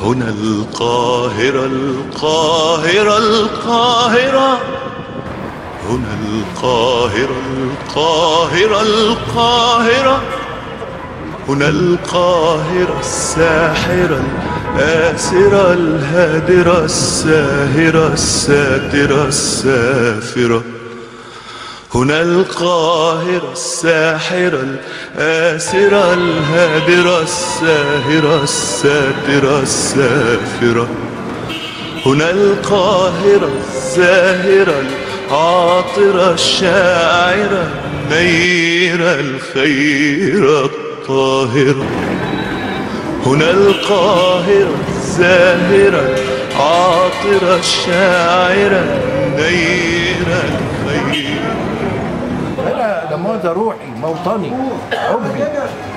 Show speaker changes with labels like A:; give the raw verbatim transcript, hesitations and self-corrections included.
A: هنا القاهرة القاهرة القاهرة، هنا القاهرة القاهرة القاهرة، هنا القاهرة الساحرة الآسرة الهادرة الساهرة الساترة السافرة. هنا القاهرة الساحرة الآسرة الهادرة الساهرة الساترة السافرة. هنا القاهرة الزاهرة العاطرة الشاعرة النيرة الخيرة الطاهرة. هنا القاهرة الزاهرة العاطرة الشاعرة النيرة الخيرة.
B: أنا لما روحي موطني حبي